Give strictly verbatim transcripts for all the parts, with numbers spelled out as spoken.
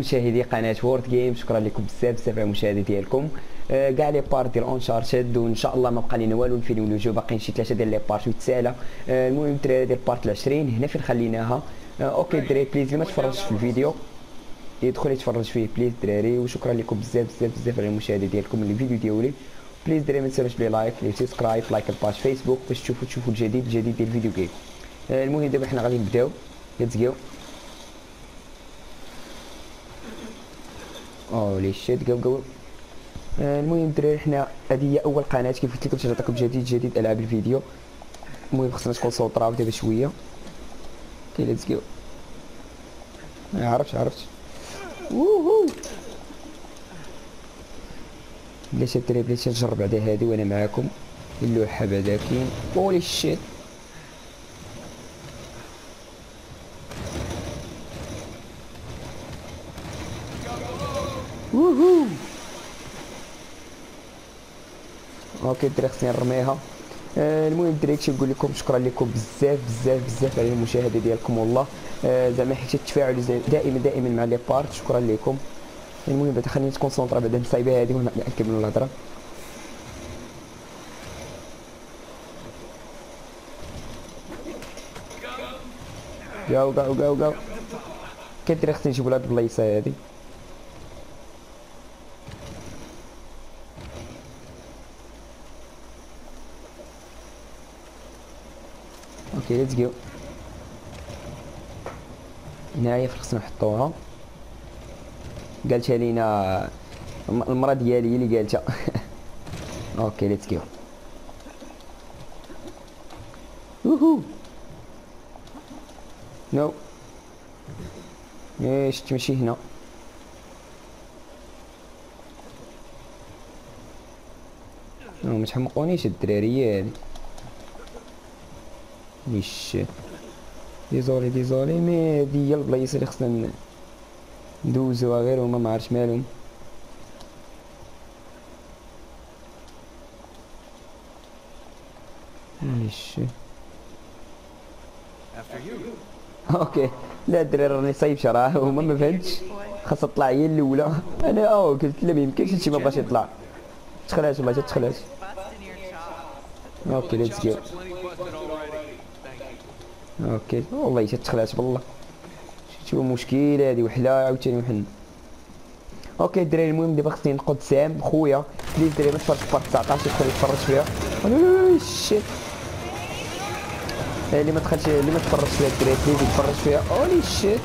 مشاهدي قناه وورد جيم، شكرا لكم بزاف بزاف على المشاهده ديالكم. آه كاع لي بار ديال اونشارتد، وان شاء الله ما بقى لينا والو نفينيو لو جو، باقيين شي ثلاثه ديال لي بارت ويتسالى. آه المهم الدراري ديال بارت عشرين هنا فين خليناها. آه اوكي الدراري بليز اللي ما تفرجش في الفيديو يدخل يتفرج فيه بليز الدراري، وشكرا لكم بزاف بزاف بزاف على المشاهده ديالكم للفيديو ديالي. بليز الدراري ما تنساوش بلي لايك لي سبسكرايب لايك الباج فيسبوك باش تشوفوا تشوفوا الجديد الجديد ديال الفيديو جيم. آه المهم دابا حنا غادي نبداو. ليتس جو. اولي شيت جو جو. المهم الدراري حنا هذه هي اول قناه كيف قلت لكم باش نعطيكم جديد جديد العاب الفيديو. المهم خصنا نكونسونطراو دابا شويه. اوكي ليتس جو. عرفت عرفت ووهو. بلاتي الدراري بلاتي نجرب بعدا هادي وانا معاكم. اللوحه بعدا كاين. اولي شيت. ووهو. اوكي الدراري خصني نرميها. آه المهم الدراري كنت نقول لكم شكرا لكم بزاف بزاف بزاف على المشاهده ديالكم والله. آه زعما حيت التفاعل دائما دائما مع لي بارت، شكرا لكم. المهم بعدا خليني نتكونسونطرا بعدا نصايبها هذه ونكملوا الهضره. جو جو جو جو. كدير خصني نجيبو لهاد البلايصه هادي. اوكي ليتس جو. هنايا فين خصنا نحطوها؟ قالتها لينا المرا ديالي هي اللي قالتها. اوكي ليتس جو. ووهو. نو ايش تمشي هنا؟ نو ما تحمقونيش الدراري هادي. ويش ديزولي ديزولي مي هادي هي البلايص اللي خصنا ندوزوها غير هما ما عرفتش مالهم. ويش اوكي لا الدراري راني صايب راه هما ما فهمتش خاصها تطلع هي الاولى. انا اه قلت لا ما يمكنش هادشي ما بغاش يطلع. تخلاش والله تخلاش. اوكي ليتس جو. اوكي والله تتخلاش بالله. شوف مشكل هادي وحله عاوتاني وحنا. اوكي الدراري المهم دابا خصني نقود سام خويا. بليز الدراري ما تفرجش في بارت تسعطاش يدخل يتفرج فيها. شيت اللي ما دخلش اللي ما تفرجش فيها الدراري بليز يتفرج فيها. اولي شيت.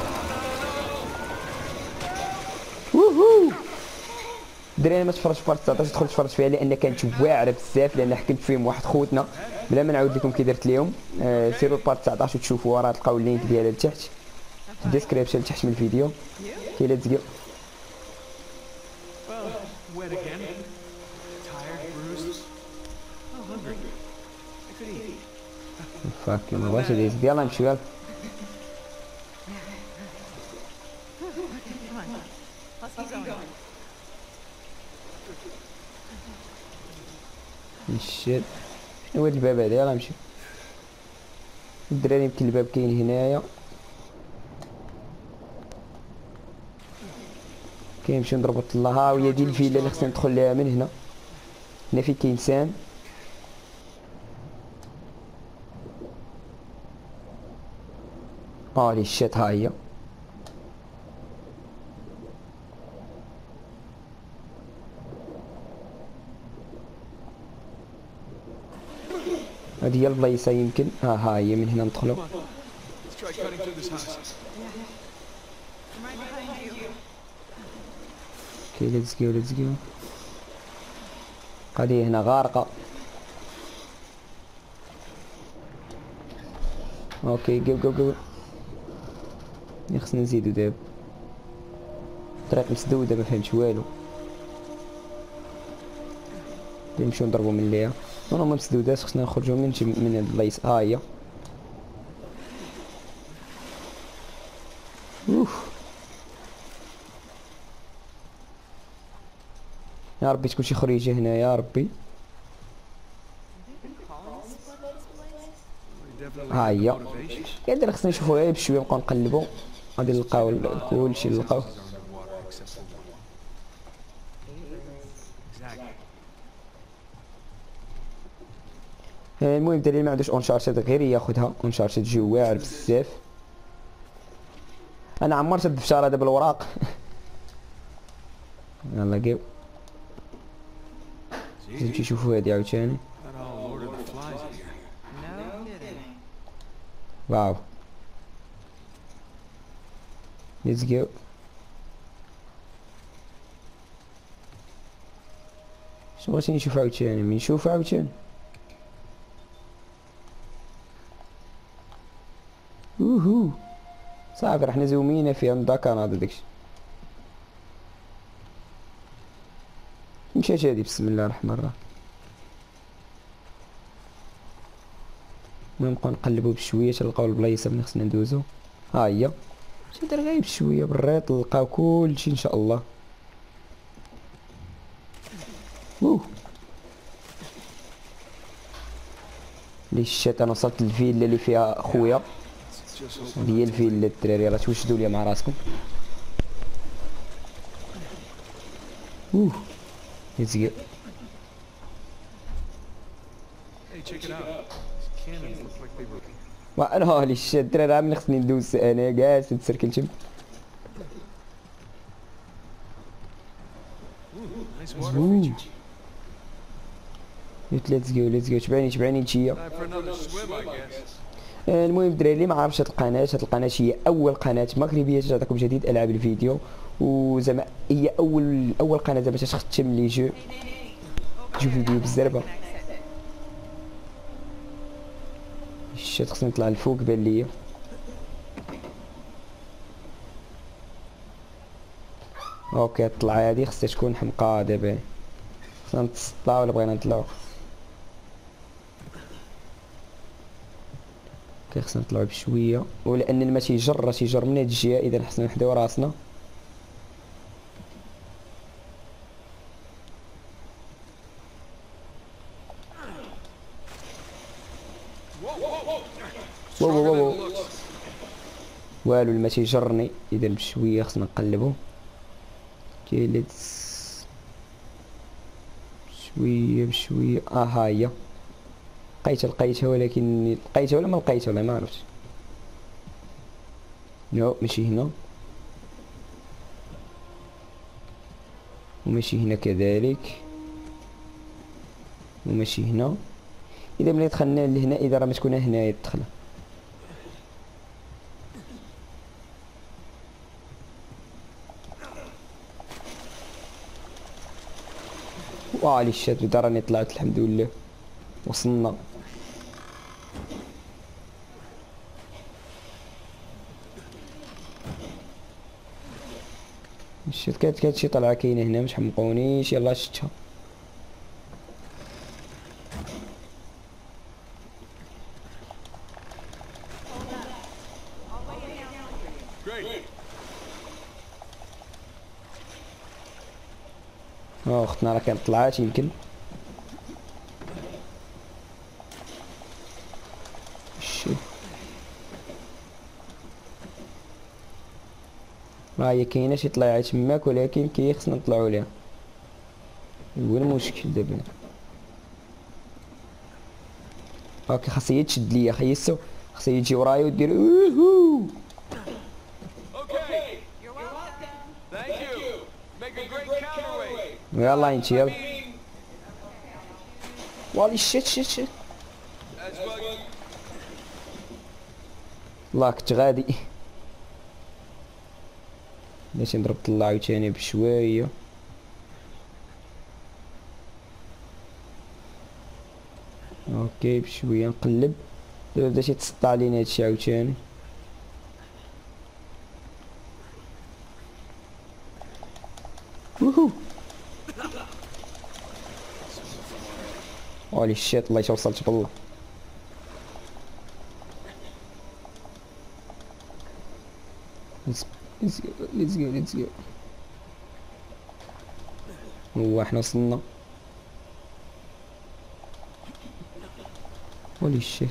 ووهو. الدراري ما تفرجش في بارت تسعطاش يدخل يتفرج فيها لان كانت واعره بزاف، لان حكمت فيهم واحد خوتنا بلا ما نعاود لكم كي درت لهم. آه سيروا بارت تسعطاش وتشوفوا راه تلقاو اللينك ديالها لتحت في الديسكريبشن تحت من الفيديو. كي ليتس جو. فاك ما بغاش يزيد. يلا نمشيو يلا. شيت شنو هاد الباب هذا؟ يلا نمشيو الدراري. يمكن الباب كاين هنايا. كيمشيو نضربو الطلا. ها هي دي الفيلا اللي خصني ندخل ليها من هنا. هنا فين كاين سام. اه لي شات ها هي. هادي هي البلايصه يمكن. ها ها هي من هنا ندخلو. اوكي ليتس جو ليتس جو. هادي هنا غارقه. اوكي جو جو جو. خصنا نزيدو دابا. الطريق مسدوده ما فهمتش والو. نمشيو نضربو من ليها. نو ما مسدوداش خصنا نخرجو من من هاد البلايص. ها هي. اوف يا ربي تكون شي خريجه هنا يا ربي. ها هي. كندير خصنا نشوفو غير بشويه نبقاو نقلبو غادي نلقاو كلشي اللي نلقاو. المهم الدراري ما عندوش اونشارتد غير ياخذها. اونشارتد جي واعر بزاف. انا عمرت الدفشار هذا بالوراق. يلا جيو نمشي نشوفوا هادي عاوتاني. واو ليتس جو. شنو بغيتي نشوف عاوتاني؟ من نشوف عاوتاني. اوهو صافي رحنا زومينا فيها من دا كندا داكشي. مشات هادي بسم الله الرحمن الرحيم. المهم نبقاو نقلبو بشويه تلقاو البلايص اللي خصنا ندوزو. ها هي شي دير غير بشويه بالريط نلقاو كلشي ان شاء الله. اوه لي شات انا وصلت للفيلا اللي فيها خويا. هي الفيلا الدراري راه توجدوا ليا مع راسكم. اوه ليتس جو. وانا لي شات الدراري راه ملي خصني ندوز انا جالس نتسركل. اوه ليتس جو ليتس جو. تبعني تبعني نتيا. المهم الدراري اللي ما عارفش هاد القناه، هاد القناه هي اول قناه مغربيه تعطيكم جديد العاب الفيديو، وزعما هي اول اول قناه زعما تختم لي جو جو فيديو بالزربه. شات خصني نطلع الفوق بان ليا. اوكي طلع هادي خصها تكون حمقى دابا. خصنا نتسطا ولا بغينا نطلعو؟ اوكي خصنا نطلعو بشويه، ولان الماء تيجر تيجر من هاد الجهه اذا خصنا نحداو راسنا. واو واو واو والو الماء تيجرني. اذا بشويه خصنا نقلبو. اوكي ليتس بشويه بشويه. اه ها هي لقيتها لقيتها ولكن لقيتها ولا ما لقيتها والله ما عرفتش. نو ماشي هنا وماشي هنا كذلك وماشي هنا. اذا ملي دخلنا لهنا اذا راه ما تكون هنايا الدخله. واه لي شات بدا راني طلعت الحمد لله وصلنا. شات كانت كانت شي طلعه كاينه هنا ما تحمقونيش. يلاه شتها. اه اختنا راه كانت طلعات يمكن. شي راه هي كاينه شي طليعه تماك ولكن كي خصنا نطلعوا ليها. هو المشكل دابا. اوكي خاصها هي تشد ليا خيسو. خاصها هي تجي ورايا ودير اوهو. يلا انت يلا. والله شيت شيت شيت الله كنت غادي. باش نضرب طلع عاوتاني بشويه. اوكي بشويه نقلب. دابا بدا تيتسطع علينا هادشي عاوتاني. ووهو هولي شيت الله وصلت بالله. Let's let's go let's go let's go. هو احنا وصلنا. هولي شيت.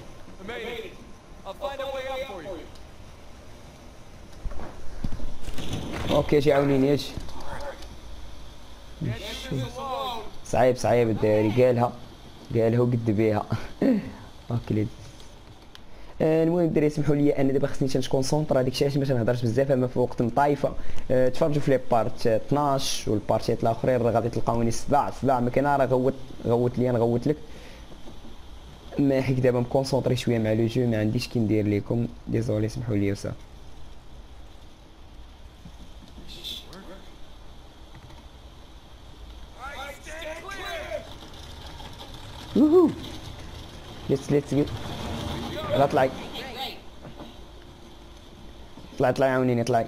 اوكي جي عاونيني اجي. صعيب صعيب الدراري، قالها قالها وقد بيها. اوكي. آه، المهم الدراري سمحوا لي انا دابا خصني تنكونسونطرا، داكشي علاش ما تنهضرش بزاف اما في وقت مطايفه. أه تفرجوا في لي بارت اثناش والبارتيات الاخرين راه غادي تلقاوني سبع سبع ما كاين راه غوت غوت لي نغوت لك. ما حيت دابا مكونسونطري شويه مع لو جو، ما عنديش كي ندير لكم، ديزولي سمحوا لي وصافي. ووهو ليتس ليتس جو. يلا طلعي طلعي طلعي عاونيني طلعي.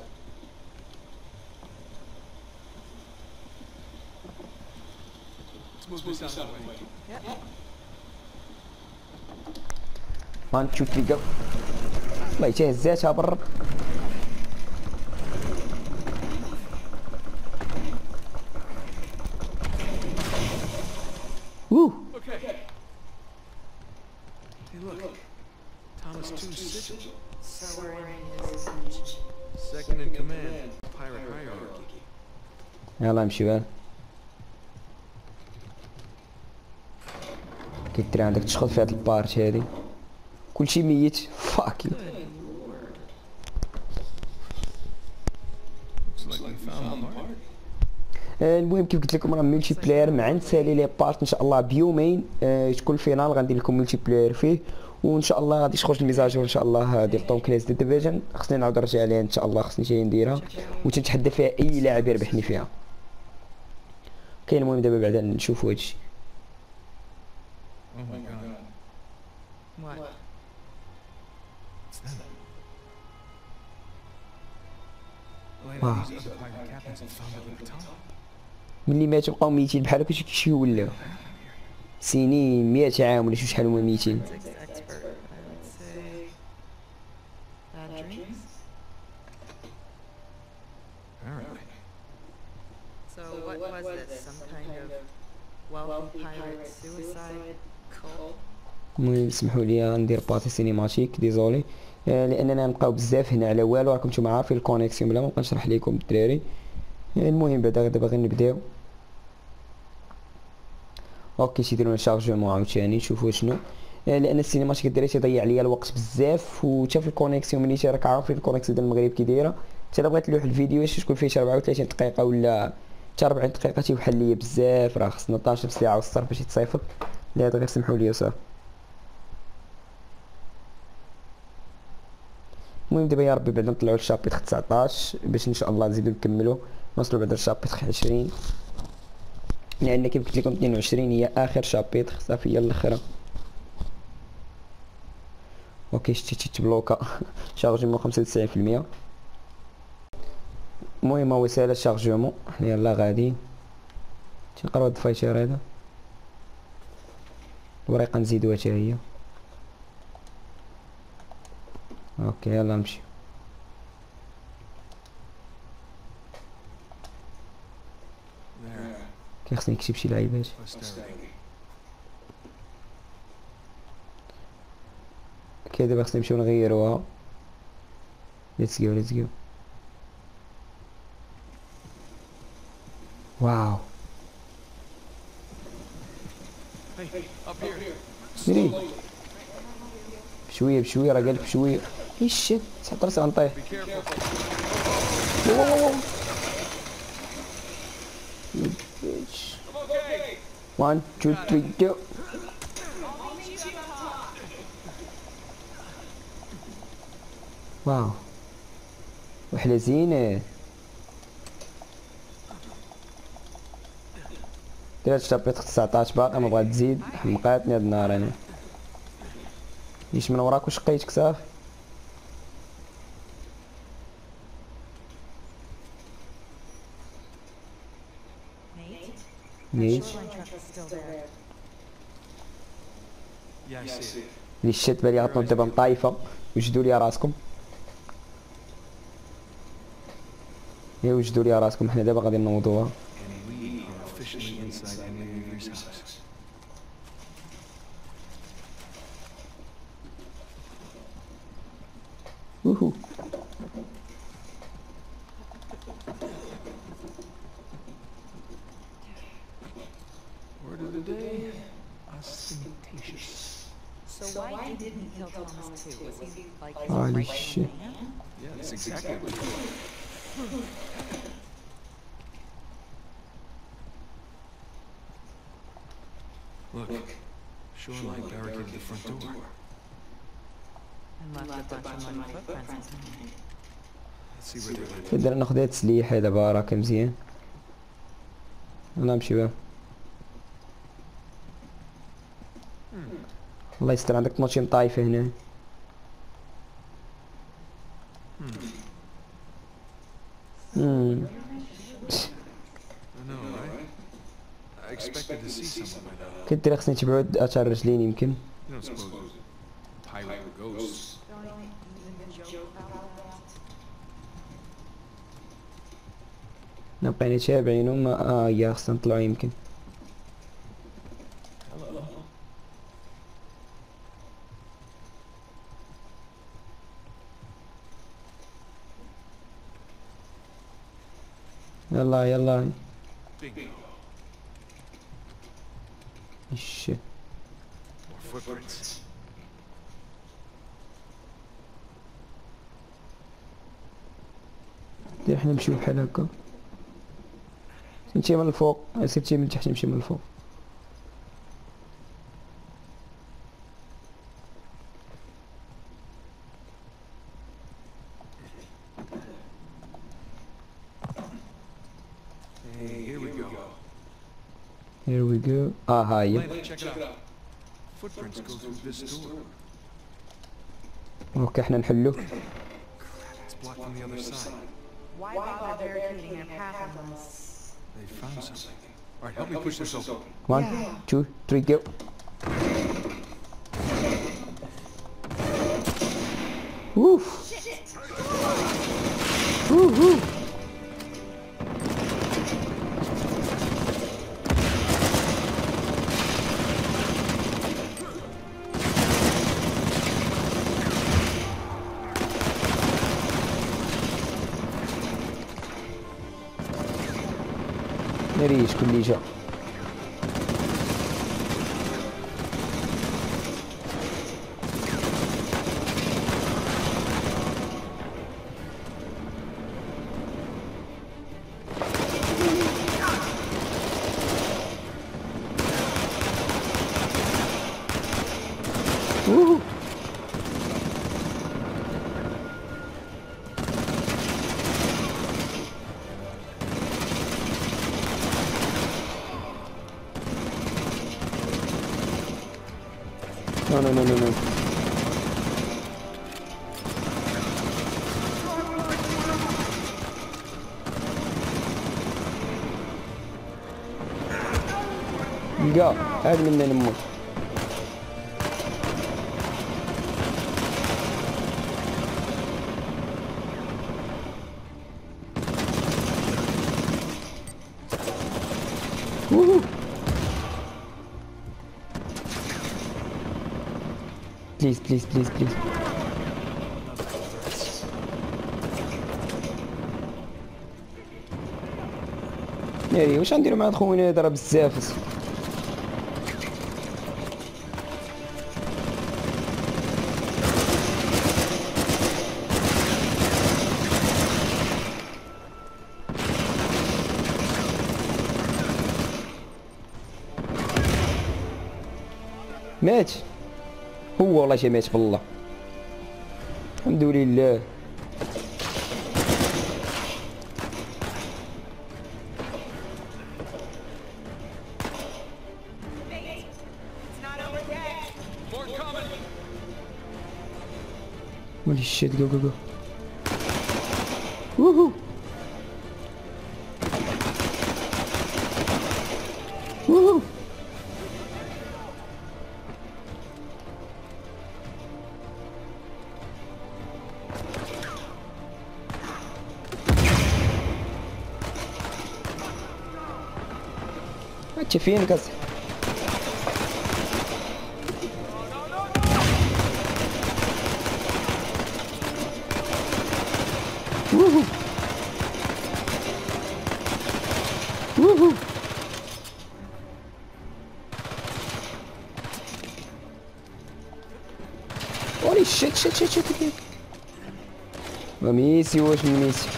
وان تو ثري جو. والله حتى هزاتها برا. ووه Hey, look. Thomas two's sigil. So we're in his second in command. Pirate hierarchy. يلا نمشيو. كيتري عندك تشخط في هاد البارت هادي كلشي ميت. فاكي. المهم كيف قلت لكم راه ملتي بلاير مع نسالي لي بارت ان شاء الله بيومين. أه تكون فينال غندير لكم ملتي بلاير فيه، وان شاء الله غادي تخرج الميزاجور ان شاء الله ديال طون كليس دي ديفيجن. خصني نعاود نرجع عليها ان شاء الله، خصني جاي نديرها وتنتحدى فيها اي لاعب يربحني فيها. كاين المهم دابا بعدا نشوفوا هادشي. Oh my god. What? It's them. Wow. These other pirate captains have found it at the top. ملي ماتوا بقاو ميتين بحال هكا شي ولاو سنين مئة عام ولا شي شحال هما ميتين. Forensics expert, I would say. Bad dreams? Apparently. So what was this? Some kind of wealthy pirate suicide cult? المهم سمحوا لي غندير بارتي سينيماتيك ديزولي. آه لاننا نبقاو بزاف هنا على والو، راكم نتوما عارفين الكونيكسيون بلا ما نبقى نشرح لكم الدراري. آه المهم بعدا دابا غير نبداو. اوكي تيديروا لنا شارجمون عاوتاني نشوفوا شنو. آه لان السينيماتيك الدراري تيضيع ليا الوقت بزاف، وتا في الكونيكسيون ملي راك عارفين الكونيكسيون ديال المغرب كي دايره، حتى الا بغيت نلوح الفيديو واش تكون فيه شي أربعة وثلاثين دقيقه ولا حتى أربعين دقيقه تيوحل ليا بزاف، راه خصنا اثناش ساعه والصرف باش يتصيفط. لهذا غير سمحوا لي وصافي. المهم دابا يا ربي بعدا نطلعوا للشابيتر تسعطاش باش ان شاء الله نزيدو نكملو نوصلوا بعدا للشابيتر عشرين، لان كيف قلت لكم اثنين وعشرين هي اخر شابيتر صافي هي الاخرى. اوكي شتي تبلوكا شارجمون خمسة وتسعين في المية. المهم هو سالا شارجمون يلا غادي تنقراو هاد الفايتشر هذا الوريقه نزيدوها حتى هي. اوكي يلا نمشي. كي خصني نكتب شي لعيبات. اوكي دابا خصني نمشيو نغيروها. ليتس جو ليتس جو. واو سيري بشويه بشويه راه قالك بشويه. ايش شت تحط راسي غنطيح. واحد اثنين ثلاثة جو. واو وحلة زينة. درت شابيتر تسعطاش باقي ما بغات تزيد، حمقاتني هاد النهار انا. يش من وراك وشقيتك صافي. نيت لي الشت بالي غتنوض دابا مطايفة وجدوا لي راسكم. يا وجدوا لي راسكم حنا دابا غادي نوضوها. ووهو Word of the day, ostentatious. So why didn't he kill Thomas too? Was he like his Holy right shit. hand? Yeah, that's exactly what he did. Look, shoreline barricaded the front door. And left a bunch of muddy footprints behind. Let's see where they went. نقدر ناخذ هاد السليحة دابا راك مزيان. انا نمشي بها. الله يستر عندك ماشي مطايفة هنا. امم I know, right? I expected to see someone by now. كنت خصني تبعد اثر رجلين يمكن. You don't suppose pirate or ghosts? Don't even joke about that. نبقى تابعينهم اه يا خصنا نطلعوا يمكن. يلا يلا. Bingo. ايش More footprints. دير حنا نمشيو بحال هكا. نمشي من الفوق، سيرتي من تحت نمشي من الفوق. Hey, here we go. Here we go. اه هاي. Landon, check it out. Footprints go through this door. اوكي احنا نحلو. It's blocked from the other side. Why bother barricading their path unless... They found something. All right, help me push this open. One, two, three, go. Woof. Woo woo. نريش كل جا. Woo. No, no, no, no, no. نلقاه هذا منا نموت. Woohoo! Please, please, please, please. ناري واش غنديرو مع خوينا هذا راه بزاف. مات هو والله شي مات بالله. الحمد لله. Holy shit, go go go. Woohoo! Woohoo! انت فين قصدي؟ ووهو ووهو هولي شيت شيت شيت شيت ميسي واش من ميسي.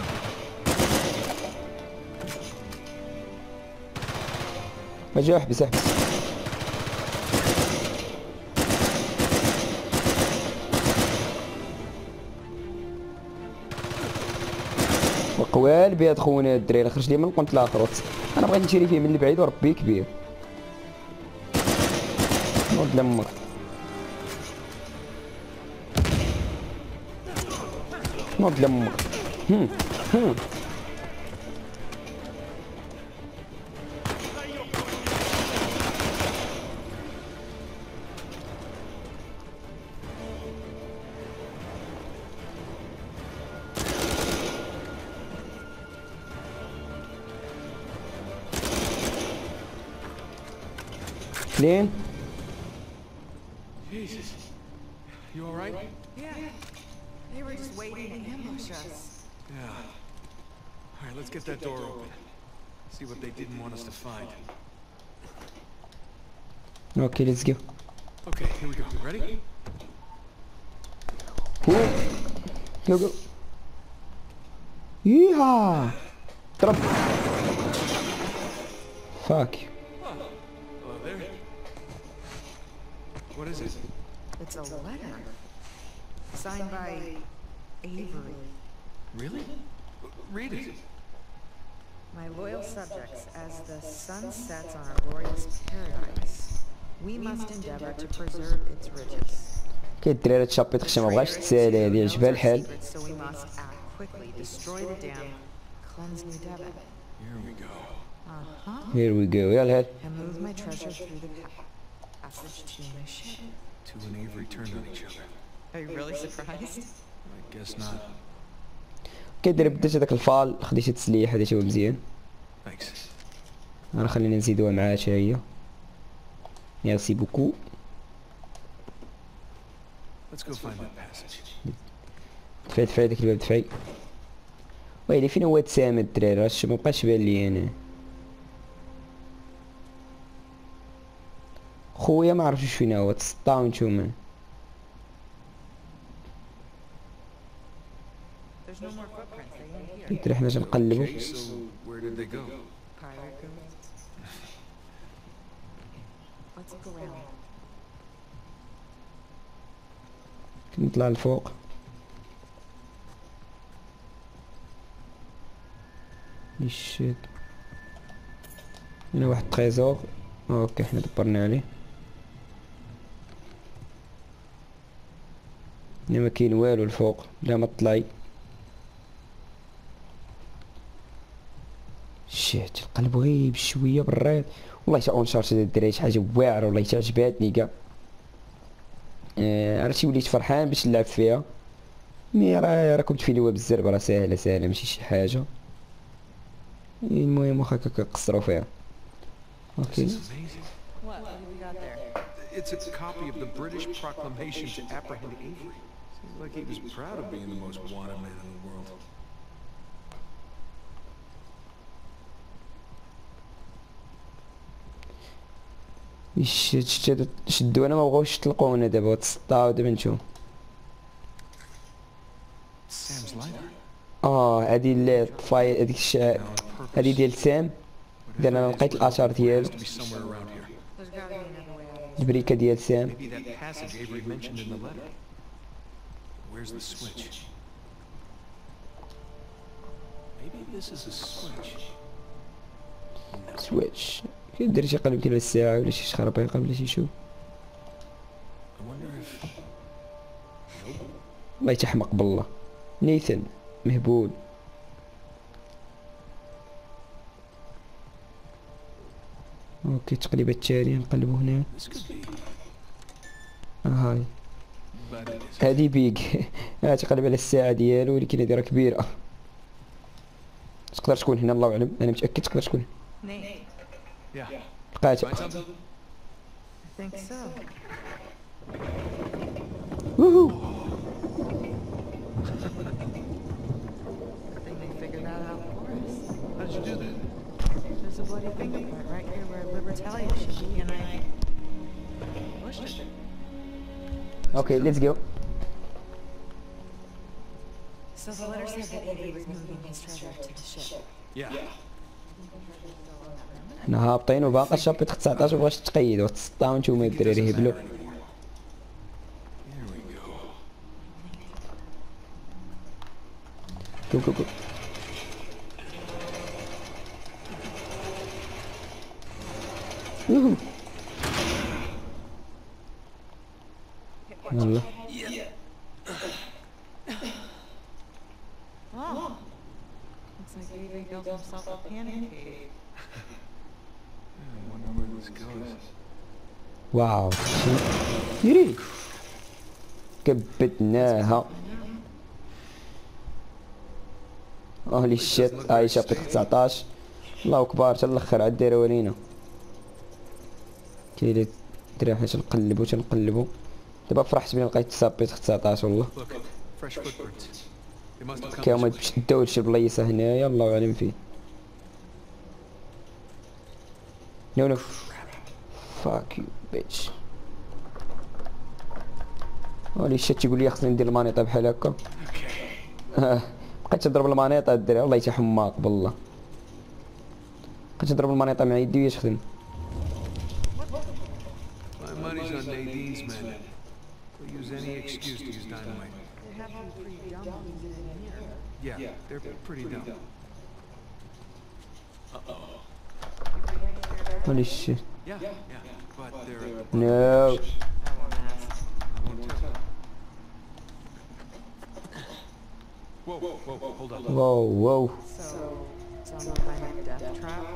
اجي احبس احبس. وقوال بهاد خونا الدراري خرج لي من القنت الاخر. انا بغيت نشري فيه من البعيد وربي كبير. نوض لامك. نوض لامك. هم هم Clean? Jesus. You alright? Yeah. They were just waiting to ambush us. Yeah. Alright, let's get that door open. See what they didn't want us to find. Okay, let's go. Okay, here we go. Ready? Whoa. Go, go. Yeehaw! Drop. Fuck. Hello there. What is it? It's a letter. Signed by Avery. Really? Read it. My loyal subjects, as the sun sets on our glorious paradise, we must endeavor to preserve its riches. كي الدراري هاد الشابيتر خشي مبغاش تسالي هادي عجبها الحال. So we must act quickly, destroy the dam, cleanse New Devon. Here we go. Uh-huh. Here we go. يلا هاد. And move my treasure through the pa- passage to my ship. Two and Avery turned on each other. Are you really surprised? I guess not. كي الدراري بدات هداك الفال خديت التسليح هذا شي هو مزيان. Thanks. راه خلينا نزيدوها معاه حتى هي. ميرسي بوكو. Let's go find that passage. دفعي دفعي داك الباب دفعي. ويلي فين هو تسامد الدراري راه شي مبقاش بان لي انا. خويا ما عرفتش فين هو تسطا ونتوما. There's no more footprints. They ain't here. الدراري حنا تنقلبو. Okay, so where did they go? Pirate ghosts. Let's look around. نطلع لفوق. الشيت هنا واحد التريزور. اوكي حنا دبرنا عليه. هنا ما كاين والو الفوق بلا ما طلعي. شيت القلب غيب شويه بالريط. والله تا اونشارتد الدراري شي حاجه واعره والله تا عجباتني كاع. آه عرفتي وليت فرحان باش نلعب فيها. مي راه راه كنت فيليوها بالزرب راه ساهله ساهله ماشي شي حاجه. المهم واخا كنقصروا فيها. This اوكي. is amazing. What? What do we got there? It's a copy of the British proclamation to apprehend Avery. Seems like he was proud of being the most wanted man in the world. شت شت شدونا ما بغاوش يطلقونا دابا تسطاو دابا نشوف. Sam's lighter. اه هادي اللي طفاي هاديك الش هادي ديال سام. دابا انا لقيت الاثار ديالو. Has to be somewhere around here. There's gotta be another way out. البريكه ديال سام. Maybe that passage Avery mentioned in the letter. Where's the switch? Maybe this is a switch. No. سويتش كيدير شي قلب كيلبس الساعه ولا شي شخربيقه ولا شي شوف. I wonder if. الله يتحمق بالله. نيثن مهبول. اوكي التقليبه التاليه نقلبو هنا. This could be. اه هاي But it isn't. هادي بيك. ها تقلب على الساعه ديالو ولكن هادي راه كبيره. تقدر تكون هنا الله اعلم انا متاكد تقدر تكون Nate, Yeah. لقيتها. Find something? I think so. ووهو. I think they figured that out for us. How did you do that? There's a bloody fingerprint right here where Libertalia should be, and I pushed it. اوكي ليتس جو. So the letter said that Avery was moving his treasure to the ship. Yeah. حنا هابطين وباقا الشابتر تسعطاش وبغاش تقيد وتسطا وانتوما الدراري هبلوا. Here we go. جو جو جو. يوهو. يلا. Oh. Looks like Avery built himself a pancake. I wonder where this goes. واو يري كبتناها. هولي شيت هاي شابتر تسعطاش. الله اكبر تا الاخر عاد دايره لينا. كاين دري حنا تنقلبو تنقلبو دابا فرحت بلي لقيت شابتر تسعطاش والله. Look, fresh footprints. They must have come كاين this way. شداو لشي بلايصه هنايا الله اعلم فيه. نو نو فاك يو بيتش. هولي شيت تيقول لي خصني ندير المانيطه بحال هكا. اه بقيت تضرب المانيطه الدراري والله حتى حماق بالله. بقيت تضرب المانيطه مع يدي وهي تخدم. My money's on Nadine's men. They'll use any excuse to use dynamite. They have to be pretty dumb using it in here. Yeah, they're pretty dumb. هولي شيت. Yeah, yeah, but they're. نو. I won't tell. Whoa, whoa, whoa, hold on. واو واو. So, some kind of death trap?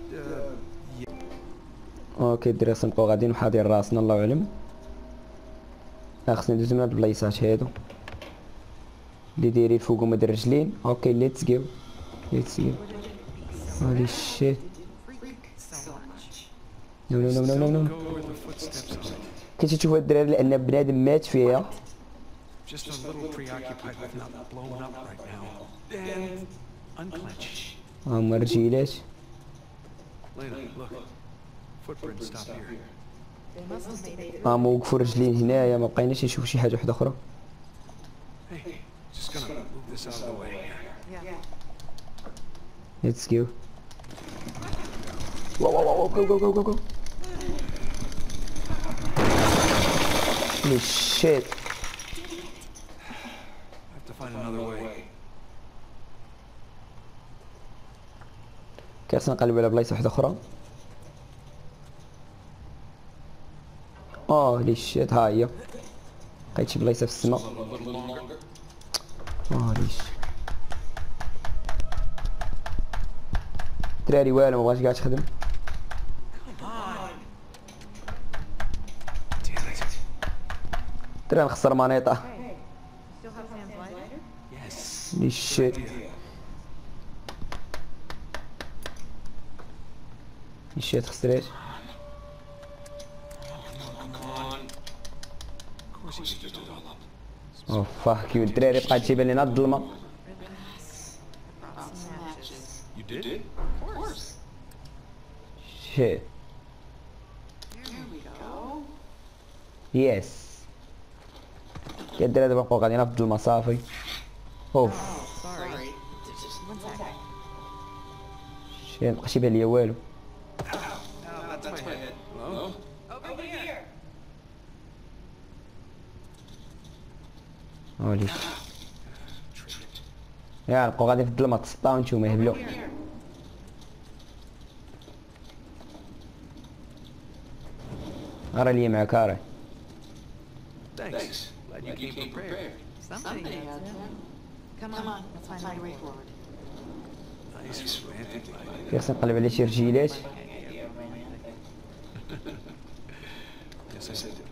Uh, اوكي الدراري نبقاو غاديين وحاضرين راسنا الله اعلم. ها خصني ندوز من هاد البلايصات هادو اللي دايرين فوق هما د الرجلين. اوكي ليتس جو ليتس جو. هولي شيت. So much. نو نو نو نو نو. go where the footsteps are. كنتي تشوف هاد الدراري لان بنادم مات فيها. Just a little preoccupied with not blowing up right now. And unclench. ها هما الرجيلات. Lena, look. Footprints stop here. They must have made it. ها هما وقفوا الرجلين هنايا ما بقيناش نشوفوا شي حاجه وحده اخرى. Hey, just gonna move this out of the way here. Yeah. ليتس جو. واو واو واو جو جو جو جو جو. هولي شيت. I have to find another way. كاس نقلبوا على بلايصه وحده اخرى. اه لي شيت ها هي لقيت شي بلايصه في السما. اه ليش دراري والو ما بغاش كاع تخدم. Damn it. دراري نخسر مانيطه. Still have Sam's lighter? Yes. لي شيت لي شيت خسرت. Of course he stood it all up. اوه فاك يو الدراري بقات تيبان لينا الظلمه. Brought some matches. You did? Of course. شيت Here we go. يس. يا الدراري دابا بقاو غاديين في الظلمه صافي. اوف Sorry. Just one sec. شي مبقاش يبان ليا والو. That's my head. Hello? Over here. وليش يا نبقاو غادي في الظلمه تسطاو نتوما يهبلوا. راه ليا معاك راه. Thanks. Glad you came prepared. Somebody had to. Come on, let's find my way forward. Nice romantic light. خصني نقلب على شي رجيلات. Yes, I did.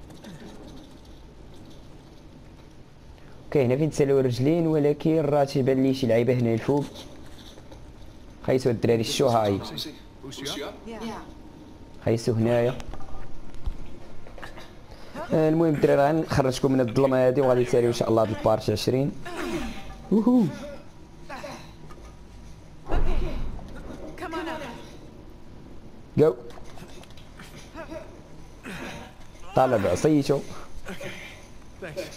اوكي هنا فين تسالوا الرجلين ولكن راه تيبان لي شي لعيبه هنا الفوق. خيسوا الدراري الشو هاي Boost you up? Yeah. خيسوا هنايا. آه، المهم الدراري غنخرجكم من الظلمه هادي وغادي نساليو ان شاء الله بالبارت عشرين. ووهو Come on up. جو طالع بعصيتو. Thanks.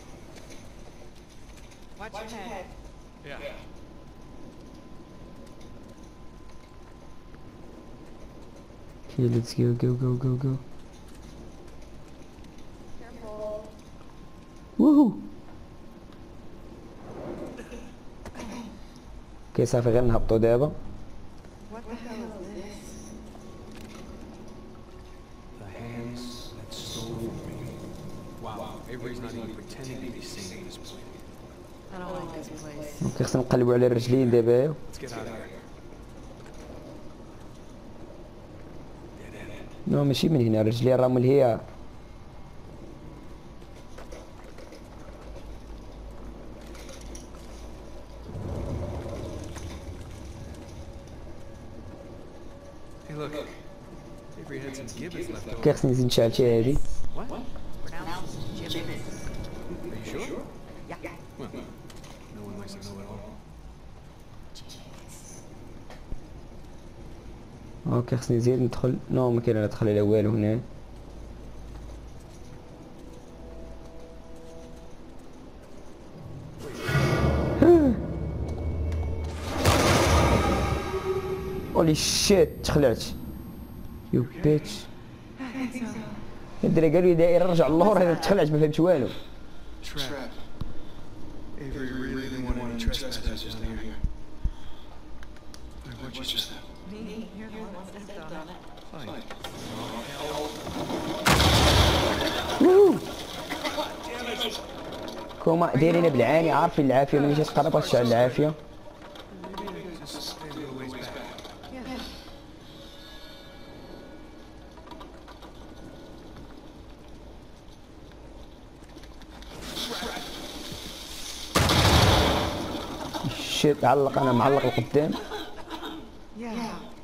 Watch your head. Yeah. Okay, let's go go go go go. Careful. ووهو. اوكي صافي غير نهبطو دابا. What the hell is this? The hands that stole from me. Wow, Avery's not even pretending to be sane at this point. I don't like this place. اوكي خصنا نقلبو على الرجلين دابا. Let's get out of here. Dead end. نو ماشي من هنا، الرجلين راه من هي. Hey, look. Avery had some gibbets left over. اوكي خصني نزيد نشعل شي هادي. What? Pronounced gibbet. Are you sure? Yeah. Well, no one likes to know it all. اوكي خصني نزيد ندخل. نو ما كاين لا ندخل على والو هنا. هولي شيت تخلعت. يو بيتش. الدراري قالوا لي داير رجع اللور، هذا تخلعت ما فهمتش والو. Trap. Avery really didn't want any trespassers down here. What was just that? Me, you're the one that stepped on it. Fine. ووهو. كوما دايرين بالعاني، عارفين العافيه ملي جات تقرب غتشعل العافيه. Maybe just stay a little ways back. Yeah. شيت علق، انا معلق القدام. Yeah. Well,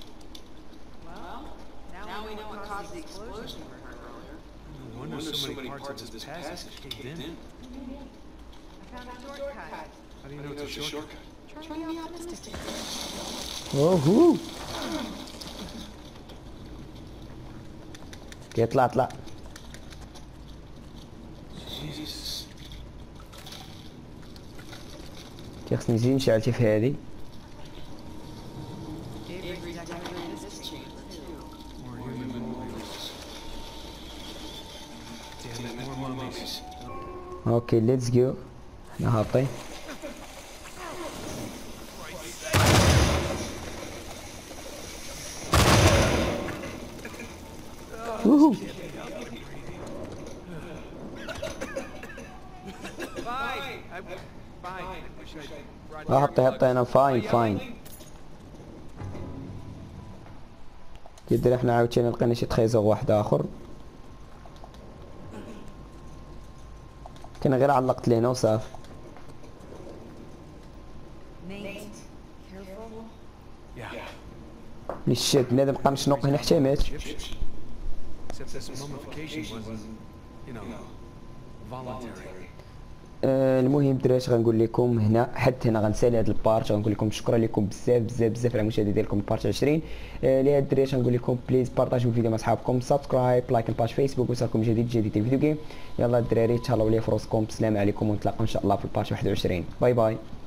now we know what caused the explosion you were heard earlier. No wonder so many parts of this passage caved in. I found a shortcut. How do you know it's a shortcut? Try to be optimistic. اوهو. اوكي طلع طلع. Jesus. اوكي خصني نزيد نشعل شي في هادي. Avery decorated this chamber too. More human mummies. Damn it, more mummies. اوكي ليتس جو. حنا هابطين. ووهو. Fine. I, fine. I wish I brought اه هبطي هبطي انا فاين فاين. كيدير احنا عاوتاني لقينا شي تريزور واحد اخر. كان غير علقت لهنا وصافي. Nate, careful. Yeah. ملي شات بنادم بقى مشنوق هنا حتى مات. Egyptian. Except this mummification wasn't, you know, voluntary. آه المهم الدراري غنقول لكم هنا حتى هنا غنسالي هذا البارت، غنقول لكم شكرا لكم بزاف بزاف بزاف على المشاهده ديالكم البارت عشرين. آه لهاد الدراري غنقول لكم بليز بارطاجيو الفيديو مع صحابكم، سبسكرايب لايك الباج فيسبوك وصلكم جديد جديد الفيديو جيم. يلا الدراري تهلاو ليا في راسكم، السلام عليكم ونتلاقاو ان شاء الله في البارت واحد وعشرين. باي باي.